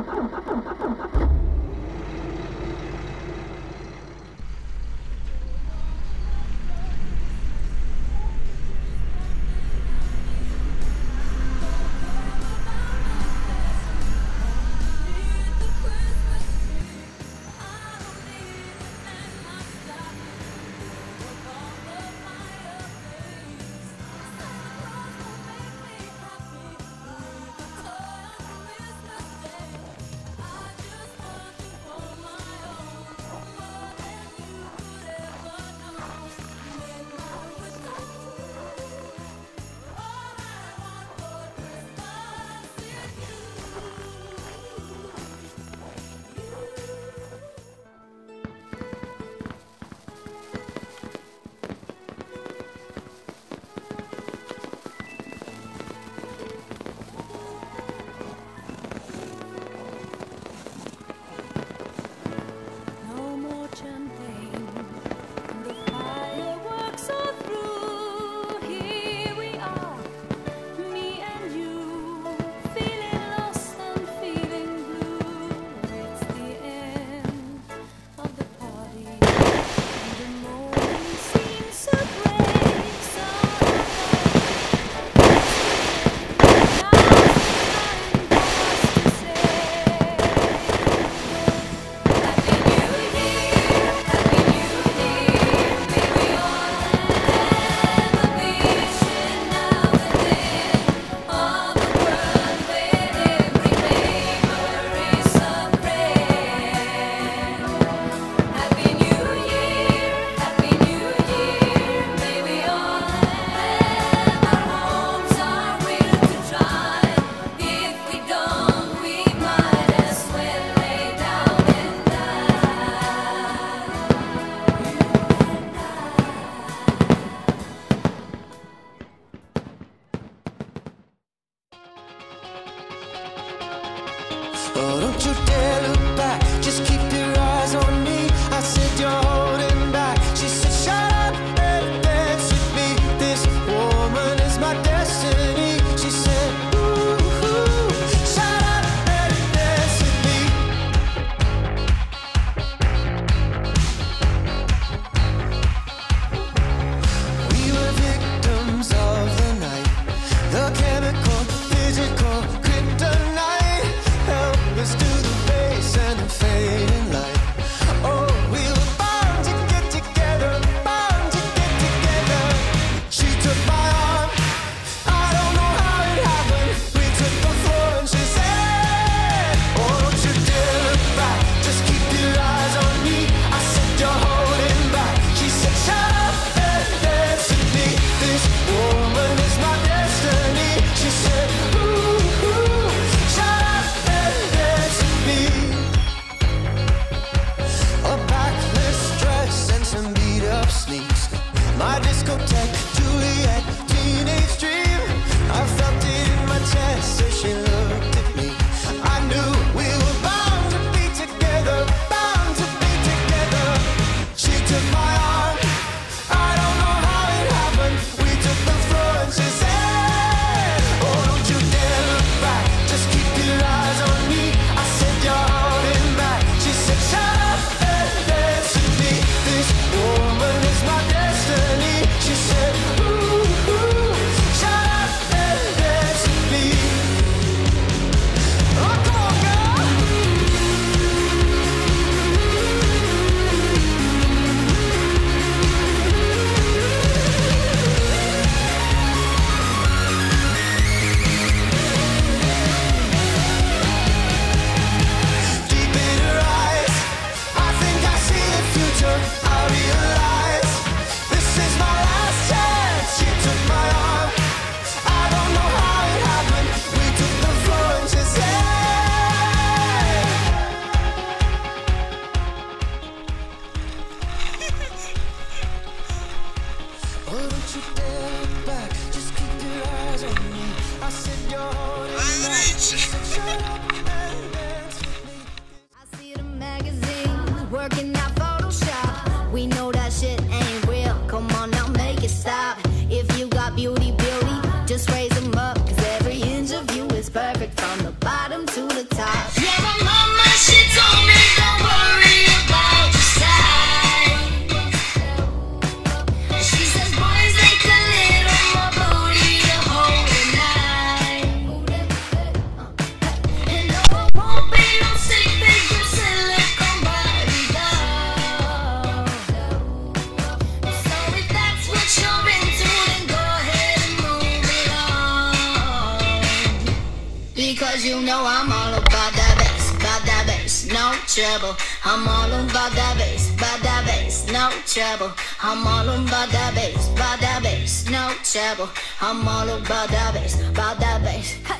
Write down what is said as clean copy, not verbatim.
Oh, don't you dare look back, just keep your eyes on me. I said you're holding back. She said shut up and dance with me. This woman is my destiny. She said ooh, ooh, shut up and dance with me. We were victims of the night, the chemical, physical kryptonite. Help us to the base. Cause you know I'm all about that bass, no trouble. I'm all about that bass, no trouble. I'm all about that bass, no trouble. I'm all about that bass,